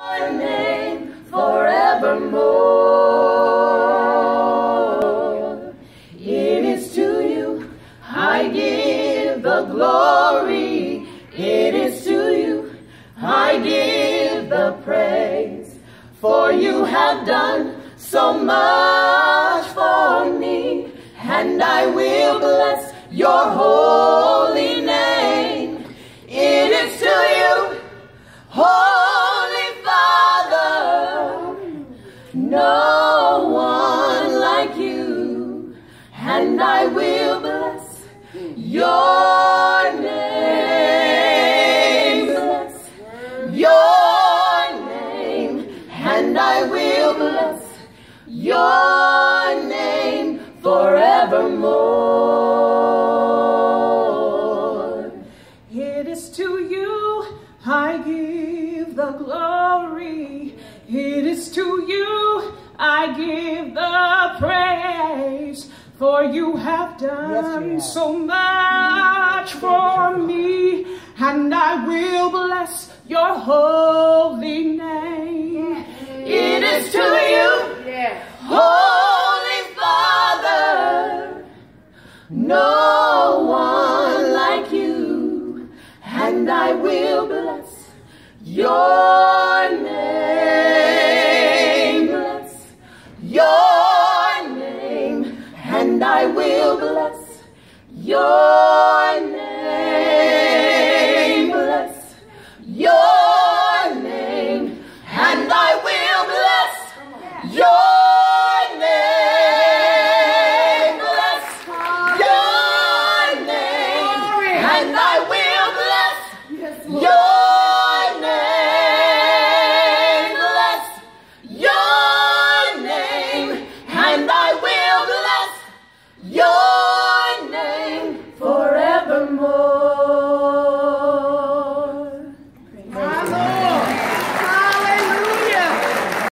Your name forevermore. It is to you I give the glory. It is to you I give the praise. For you have done so much for me, and I will bless your holy name. It is to you, Holy Father, no one like you, and I will bless your name. Bless your name, and I will bless your name forevermore. It is to you I give the glory. It is to you I give the praise. For you have done so much for me, and I will bless your holy name. It is to you, Holy Father, no one like you, and I will bless your